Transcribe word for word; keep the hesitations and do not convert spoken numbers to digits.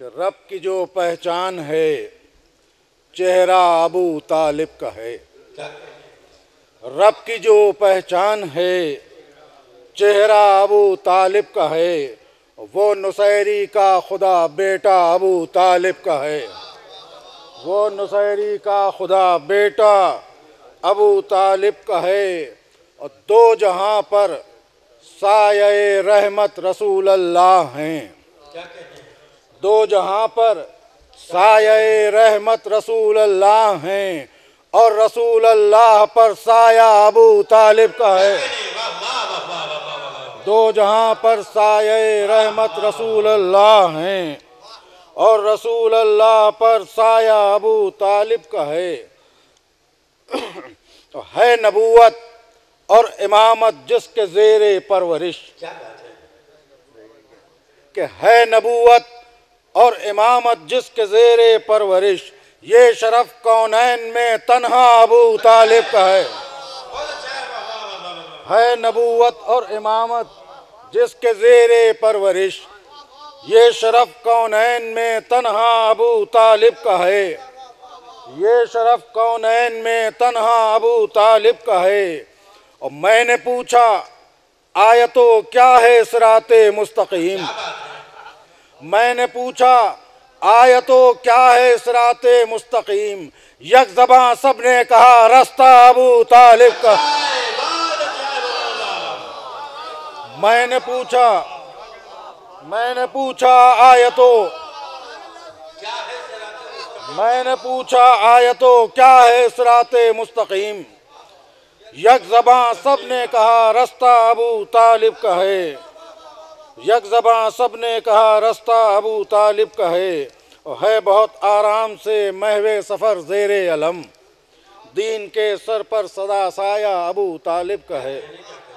کہ رب کی جو پہچان ہے چہرہ ابو طالب کا ہے۔ رب کی جو پہچان ہے چہرہ ابو طالب کا ہے، وہ نصیری کا خدا بیٹا ابو طالب کا ہے۔ وہ نصیری کا خدا بیٹا ابو طالب کا ہے، اور دو جہاں پر سایہ رحمت رسول اللہ ہیں۔ دو جہاں پر سایہ رحمت رسول اللہ ہیں، اور رسول اللہ پر سایہ ابو طالب کا ہے۔ دو جہاں پر سایہ رحمت رسول اللہ ہیں، اور رسول اللہ پر سایہ ابو طالب کا ہے۔ تو ہے نبوت اور امامت جس کے زیر پرورش، کہ ہے نبوت اور امامت جس کے زیر پرورش، یہ شرف کونین میں تنہا ابو طالب کا ہے۔ ہے نبوت اور امامت جس کے زیر پرورش، یہ شرف کونین میں تنہا ابو طالب کا ہے۔ یہ شرف کونین میں تنہا ابو طالب کا ہے۔ اور میں نے پوچھا آیتو کیا ہے صراط مستقیم؟ میں نے پوچھا آیتو کیا ہے صراط مستقیم؟ یک زباں سب نے کہا رستہ ابو طالب کا۔ میں نے پوچھا میں نے پوچھا آیتو میں نے پوچھا آیتو کیا ہے صراط مستقیم؟ یک زباں سب نے کہا رستہ ابو طالب کا ہے۔ یک زباں سب نے کہا رستہ ابو طالب کا ہے۔ اور ہے بہت آرام سے محو سفر زیر علم، دین کے سر پر صدا سایہ ابو طالب کا ہے۔